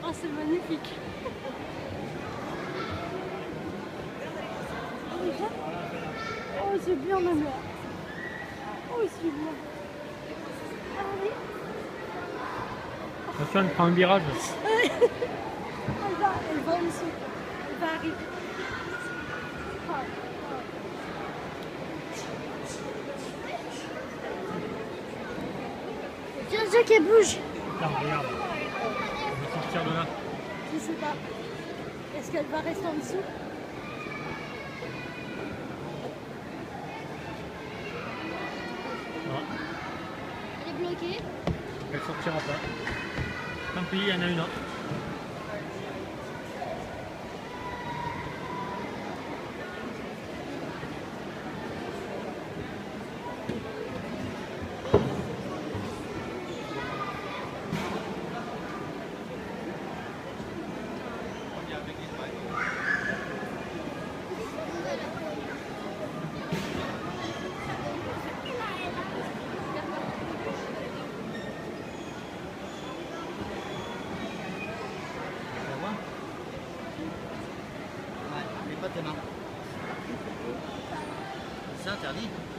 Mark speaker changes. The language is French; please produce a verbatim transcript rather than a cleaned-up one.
Speaker 1: Oh, c'est magnifique. Oh, c'est bien ma mère. Oh, c'est bien. Allez.
Speaker 2: Attention, elle prend un virage.
Speaker 1: Elle va, elle va en dessous. Elle va arriver. Oh, oh. Tiens, tiens, qu'elle bouge.
Speaker 2: Regarde, regarde. On va sortir de là.
Speaker 1: Je sais pas. Est-ce qu'elle va rester en dessous?
Speaker 2: Non,
Speaker 1: Elle est bloquée.
Speaker 2: elle sortira pas. Tant pis, il y en a une autre.
Speaker 3: Pas tes mains. C'est interdit.